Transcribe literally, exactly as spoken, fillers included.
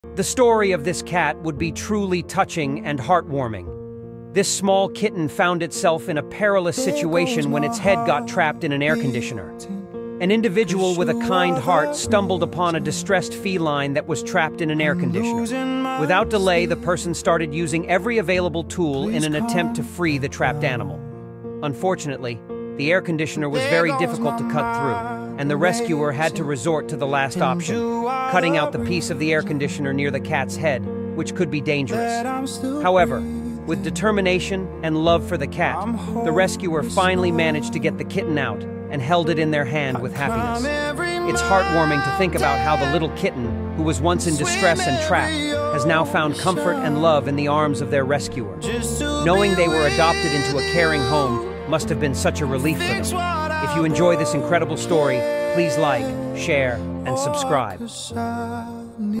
The story of this cat would be truly touching and heartwarming. This small kitten found itself in a perilous situation when its head got trapped in an air conditioner. An individual with a kind heart stumbled upon a distressed feline that was trapped in an air conditioner. Without delay, the person started using every available tool in an attempt to free the trapped animal. Unfortunately, the air conditioner was very difficult to cut through, and the rescuer had to resort to the last option, cutting out the piece of the air conditioner near the cat's head, which could be dangerous. However, with determination and love for the cat, the rescuer finally managed to get the kitten out and held it in their hand with happiness. It's heartwarming to think about how the little kitten, who was once in distress and trapped, has now found comfort and love in the arms of their rescuer. Knowing they were adopted into a caring home must have been such a relief for them. If you enjoy this incredible story, please like, share, and subscribe.